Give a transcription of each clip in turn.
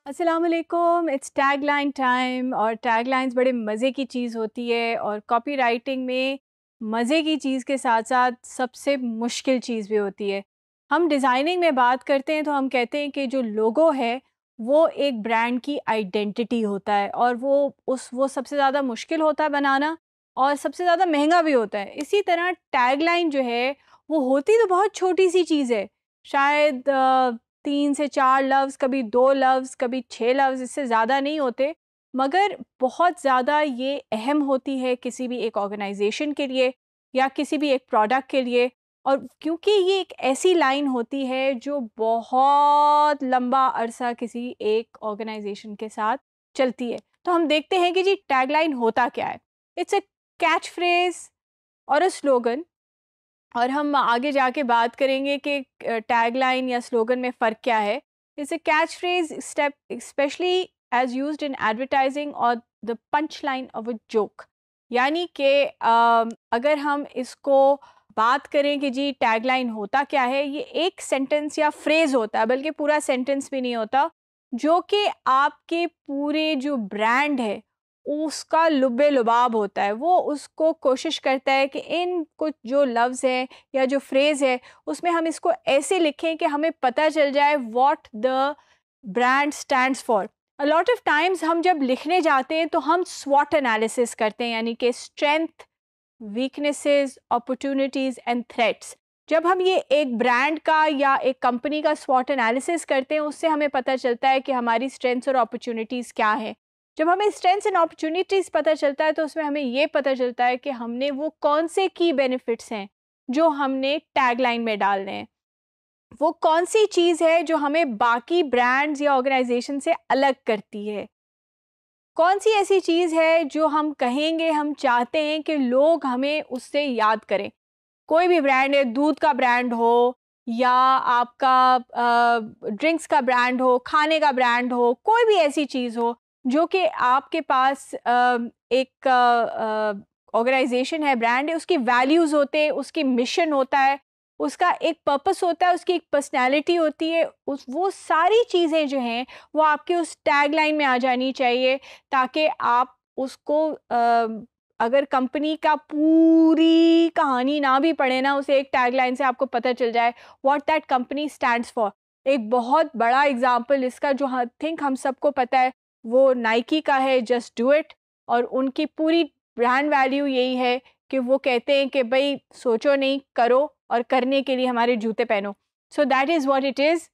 अस्सलाम वालेकुम, it's tagline time. और टैगलाइंस बड़े मज़े की चीज़ होती है और कॉपी राइटिंग में मज़े की चीज़ के साथ साथ सबसे मुश्किल चीज़ भी होती है। हम डिज़ाइनिंग में बात करते हैं तो हम कहते हैं कि जो लोगो है वो एक ब्रांड की आइडेंटिटी होता है और वो सबसे ज़्यादा मुश्किल होता है बनाना और सबसे ज़्यादा महंगा भी होता है। इसी तरह टैगलाइन जो है वो होती तो बहुत छोटी सी चीज़ है, शायद 3 से 4 लफ्ज़, कभी 2 लफ्ज़, कभी 6 लफ्ज़, इससे ज़्यादा नहीं होते, मगर बहुत ज़्यादा ये अहम होती है किसी भी एक ऑर्गेनाइजेशन के लिए या किसी भी एक प्रोडक्ट के लिए। और क्योंकि ये एक ऐसी लाइन होती है जो बहुत लंबा अरसा किसी एक ऑर्गेनाइजेशन के साथ चलती है। तो हम देखते हैं कि जी टैगलाइन होता क्या है। इट्स अ कैच फ्रेज और अ स्लोगन। और हम आगे जाके बात करेंगे कि टैगलाइन या स्लोगन में फ़र्क क्या है। It's a catch phrase step specially as used in advertising और the punch line of a joke. यानी कि अगर हम इसको बात करें कि जी टैगलाइन होता क्या है, ये एक सेंटेंस या फ्रेज होता है, बल्कि पूरा सेंटेंस भी नहीं होता, जो कि आपके पूरे जो ब्रांड है उसका लुब्बे लुबाब होता है। वो उसको कोशिश करता है कि इन कुछ जो लफ्ज़ हैं या जो फ्रेज़ है उसमें हम इसको ऐसे लिखें कि हमें पता चल जाए what the brand stands for. A lot of times हम जब लिखने जाते हैं तो हम स्वॉट एनालिसिस करते हैं, यानी कि strength, weaknesses, opportunities and threats. जब हम ये एक ब्रांड का या एक कंपनी का स्वॉट एनालिसिस करते हैं उससे हमें पता चलता है कि हमारी स्ट्रेंथ्स और अपॉर्चुनिटीज़ क्या हैं। जब हमें स्ट्रेंथ्स एंड अपॉर्चुनिटीज़ पता चलता है तो उसमें हमें ये पता चलता है कि हमने वो कौन से की बेनिफिट्स हैं जो हमने टैगलाइन में डालने हैं। वो कौन सी चीज़ है जो हमें बाकी ब्रांड्स या ऑर्गेनाइजेशन से अलग करती है। कौन सी ऐसी चीज़ है जो हम कहेंगे, हम चाहते हैं कि लोग हमें उससे याद करें। कोई भी ब्रांड है, दूध का ब्रांड हो या आपका ड्रिंक्स का ब्रांड हो, खाने का ब्रांड हो, कोई भी ऐसी चीज़ हो जो कि आपके पास एक ऑर्गेनाइजेशन है, ब्रांड है, उसकी वैल्यूज़ होते हैं, उसकी मिशन होता है, उसका एक पर्पस होता है, उसकी एक पर्सनैलिटी होती है। उस वो सारी चीज़ें जो हैं वो आपके उस टैगलाइन में आ जानी चाहिए, ताकि आप उसको अगर कंपनी का पूरी कहानी ना भी पढ़े ना, उसे एक टैगलाइन से आपको पता चल जाए what that company stands for. एक बहुत बड़ा एग्जांपल इसका जो आई थिंक हम सबको पता है वो नाइकी का है, जस्ट डू इट। और उनकी पूरी ब्रांड वैल्यू यही है कि वो कहते हैं कि भाई सोचो नहीं, करो, और करने के लिए हमारे जूते पहनो। So that is what it is.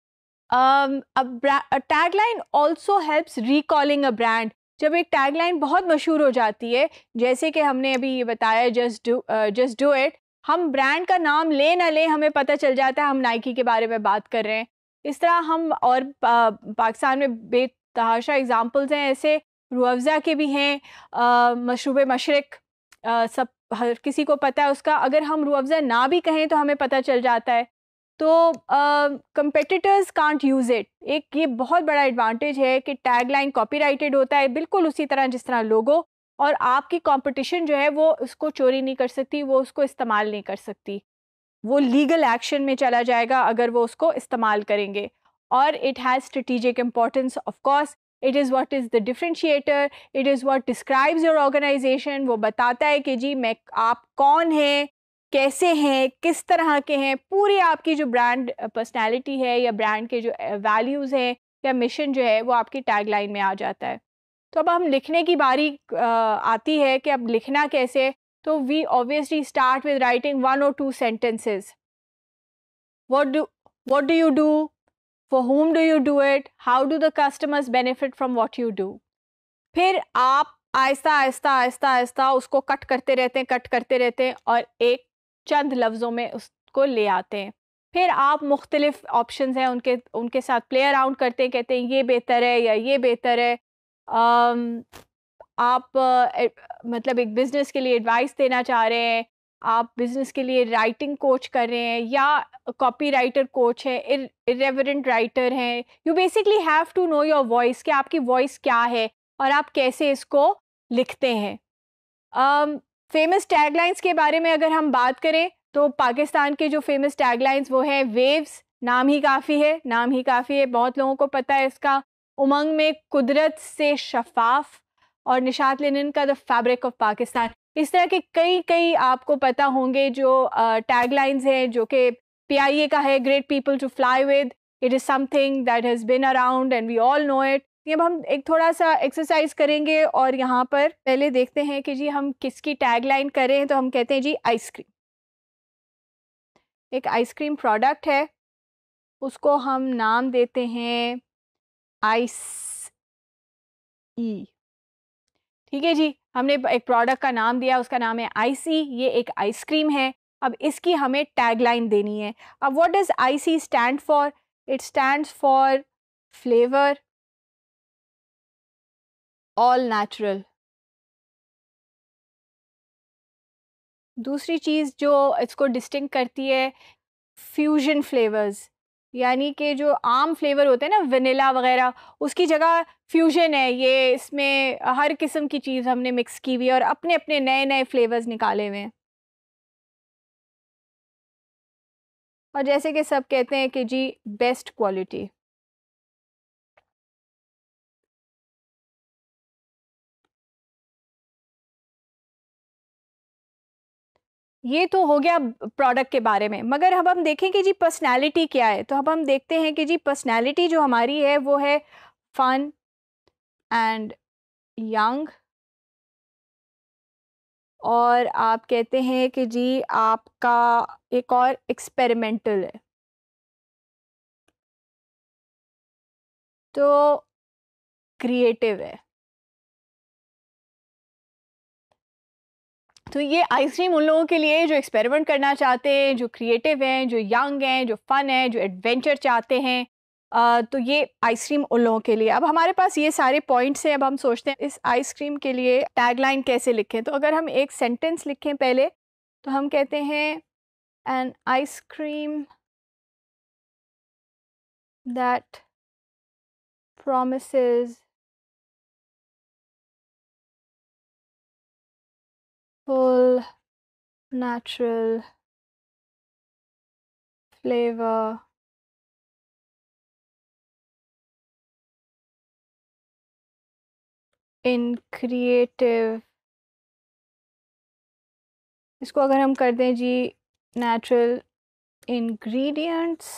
a tagline also helps recalling a brand। जब एक टैगलाइन बहुत मशहूर हो जाती है, जैसे कि हमने अभी ये बताया जस्ट डू इट, हम ब्रांड का नाम ले ना लें हमें पता चल जाता है हम नाइकी के बारे में बात कर रहे हैं। इस तरह हम और पाकिस्तान में बेतहाशा एग्जांपल्स हैं ऐसे, रूह अफ़ज़ा के भी हैं, मशरूब मशरक, सब हर किसी को पता है उसका। अगर हम रूह अफ़ज़ा ना भी कहें तो हमें पता चल जाता है। तो कंपेटिटर्स कांट यूज़ इट। एक ये बहुत बड़ा एडवांटेज है कि टैगलाइन कॉपीराइटेड होता है बिल्कुल उसी तरह जिस तरह लोगो, और आपकी कंपटीशन जो है वो उसको चोरी नहीं कर सकती, वो उसको इस्तेमाल नहीं कर सकती। वो लीगल एक्शन में चला जाएगा अगर वो उसको इस्तेमाल करेंगे। और it has strategic importance, of course it is what is the differentiator, it is what describes your organisation. वो बताता है कि जी मैं, आप कौन हैं, कैसे हैं, किस तरह के हैं, पूरी आपकी जो ब्रांड पर्सनैलिटी है या ब्रांड के जो वैल्यूज़ हैं या मिशन जो है वो आपकी टैगलाइन में आ जाता है। तो अब हम लिखने की बारी आती है कि अब लिखना कैसे। तो we obviously start with writing 1 or 2 sentences। what do what do you do, for whom do you do it, how do the customers benefit from what you do। फिर आप आहिस्ता आहिस्ता आहिस्ता आहिस्ता उसको कट करते रहते हैं, कट करते रहते हैं और एक चंद लफ्ज़ों में उसको ले आते हैं। फिर आप मुख्तलिफ ऑप्शंस हैं उनके उनके साथ प्ले अराउंड करते हैं, कहते हैं ये बेहतर है या ये बेहतर है। अम, आप मतलब एक बिज़नेस के लिए एडवाइस देना चाह रहे हैं, आप बिज़नेस के लिए राइटिंग कोच कर रहे हैं या कॉपी राइटर कोच है, इरेवरेंट राइटर हैं। You basically have to know your voice, कि आपकी वॉइस क्या है और आप कैसे इसको लिखते हैं। फेमस टैगलाइंस के बारे में अगर हम बात करें तो पाकिस्तान के जो फेमस टैगलाइंस वो है वेव्स, नाम ही काफ़ी है, नाम ही काफ़ी है, बहुत लोगों को पता है इसका। उमंग में कुदरत से शफाफ, और निशात लिनन का द फैब्रिक ऑफ पाकिस्तान। इस तरह के कई कई आपको पता होंगे जो टैगलाइंस हैं, जो कि PIA का है, great people to fly with, it is something that has been around and we all know it. अब हम एक थोड़ा सा एक्सरसाइज करेंगे और यहाँ पर पहले देखते हैं कि जी हम किसकी टैगलाइन करें। तो हम कहते हैं जी आइसक्रीम, एक आइसक्रीम प्रोडक्ट है, उसको हम नाम देते हैं आइस ई। ठीक है जी, हमने एक प्रोडक्ट का नाम दिया, उसका नाम है आइसी, ये एक आइसक्रीम है। अब इसकी हमें टैगलाइन देनी है। अब what does IC stand for? It stands for flavour all natural. दूसरी चीज़ जो इसको डिस्टिंक्ट करती है, फ्यूजन फ्लेवर्स, यानी कि जो आम फ्लेवर होते हैं ना वनीला वगैरह, उसकी जगह फ्यूजन है। ये इसमें हर किस्म की चीज़ हमने मिक्स की हुई है और अपने अपने नए नए फ्लेवर्स निकाले हुए हैं। और जैसे कि सब कहते हैं कि जी बेस्ट क्वालिटी। ये तो हो गया प्रोडक्ट के बारे में, मगर अब हम देखें कि जी पर्सनैलिटी क्या है। तो अब हम देखते हैं कि जी पर्सनैलिटी जो हमारी है वो है फन एंड यंग, और आप कहते हैं कि जी आपका एक और एक्सपेरिमेंटल है। तो क्रिएटिव है। तो ये आइसक्रीम उन लोगों के लिए जो एक्सपेरिमेंट करना चाहते हैं, जो क्रिएटिव हैं, जो यंग हैं, जो फन है, जो एडवेंचर चाहते हैं। तो ये आइसक्रीम उन लोगों के लिए। अब हमारे पास ये सारे पॉइंट्स हैं। अब हम सोचते हैं इस आइसक्रीम के लिए टैगलाइन कैसे लिखें। तो अगर हम एक सेंटेंस लिखें पहले, तो हम कहते हैं an ice cream that promises full natural flavor in creative, इसको अगर हम कर दें जी natural ingredients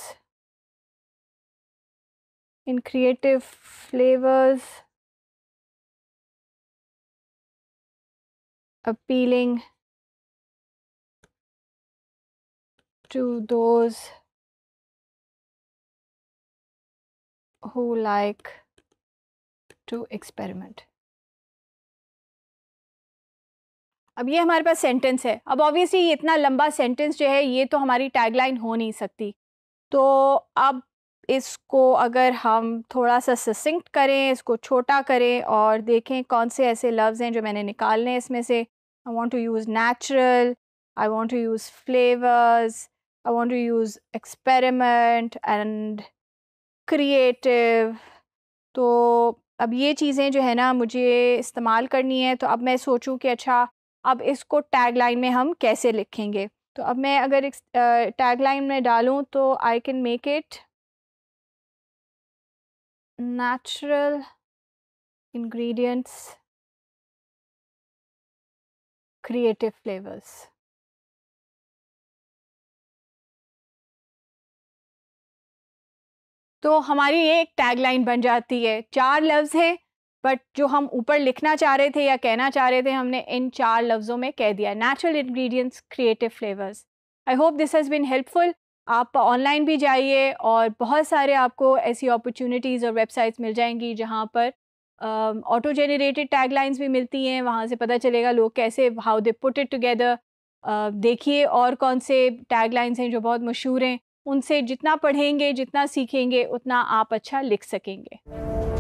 in creative flavors appealing to those who like to experiment। अब ये हमारे पास सेंटेंस है। अब ऑब्वियसली ये इतना लंबा सेंटेंस जो है ये तो हमारी टैगलाइन हो नहीं सकती। तो अब इसको अगर हम थोड़ा सा ससिंक्ट करें, इसको छोटा करें और देखें कौन से ऐसे लफ्ज़ हैं जो मैंने निकालने हैं इसमें से। I want to use natural, I want to use flavours, I want to use experiment and creative. तो अब ये चीज़ें जो है ना मुझे इस्तेमाल करनी है। तो अब मैं सोचूं कि अच्छा अब इसको टैगलाइन में हम कैसे लिखेंगे। तो अब मैं अगर टैगलाइन में डालूं तो I can make it natural ingredients, creative flavors। तो हमारी ये एक टैगलाइन बन जाती है। 4 लफ्ज़ हैं, बट जो हम ऊपर लिखना चाह रहे थे या कहना चाह रहे थे हमने इन 4 लफ्ज़ों में कह दिया, natural ingredients, creative flavours. I hope this has been helpful. आप ऑनलाइन भी जाइए और बहुत सारे आपको ऐसी अपॉर्चुनिटीज़ और वेबसाइट्स मिल जाएंगी जहाँ पर ऑटो जेनरेटेड टैगलाइंस भी मिलती हैं। वहाँ से पता चलेगा लोग कैसे, how they put it together. देखिए और कौन से टैगलाइंस हैं जो बहुत मशहूर हैं। उनसे जितना पढ़ेंगे, जितना सीखेंगे, उतना आप अच्छा लिख सकेंगे।